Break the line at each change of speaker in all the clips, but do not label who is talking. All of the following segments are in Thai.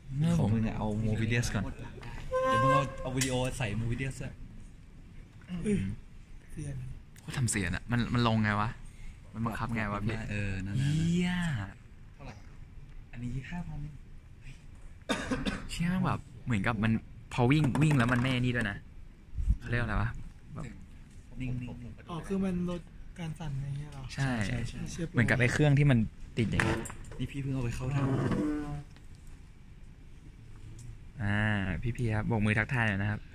ของมึงเอาโมวิเดียสก่อนเดี๋ยวมึงเอาวิดีโอใส่โมวิเดียสอะ
เสียน
เขาทำเสียนอะมันลงไงวะมันบังคับไงวะพี่
นั่นนะ
เฮีย
เท่าไหร่อันนี้5,000
เชี่ยแบบเหมือนกับมันพอวิ่งแล้วมันไม่นี่ด้วยนะเขาเรียกอะไรวะแบบ
นิ่ง
อ๋อคือมันลดการสั่นอะไรเงี้ยหรอ
ใช่เหมือนกับไอ้เครื่องที่มันติดอย่างนี้
นี่พี่เพิ่งเอาไปเข้าท
ำพี่ครับโบกมือทักทายหน่อยนะครับ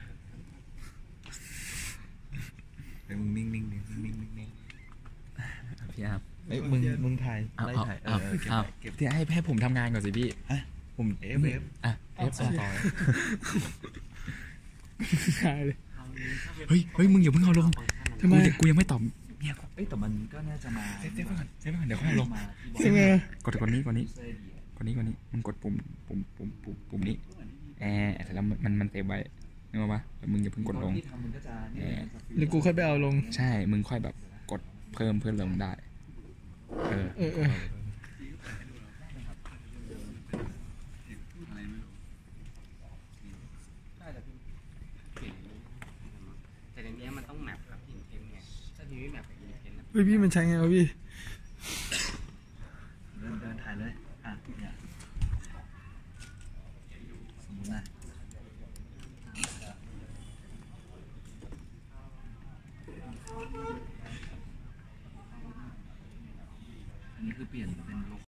เป็นมึงนิ่ง
พี่ครับ
มึงถ่ายไล่ถ่าย
เก็บที่ให้ผมทำงานก่อนสิพี่ผม
เอฟ
ต่อ
ใช่เลย
เฮ้ยมึงอย่าเพิ่งเอาลงทำไมกูยังไม่ตอบเนี่ย
แต่มันก็น่าจะมา
เซฟไปก่อนเดี๋ยวค่อยลง
ใช่ไหม
กดนี้มันกดปุ่มนี้แต่แล้วมันเซฟไว้นึกออกปะแล้วมึงอย่าเพิ่งกดลง
หรือกูค่อยไปเอาลง
ใช่มึงค่อยแบบกดเพิ่มเพื่อลงได้
แต่ในนี้มันต้องแมปกับอินเทนเนี่ยถ้าทีนี้แมปกับอินเทนนะ
พี่มันใช้ไงวะพี่
เดินถ่ายเลยเนี่ยสมมตินะอันนี้คือเปลี่ยนเป็น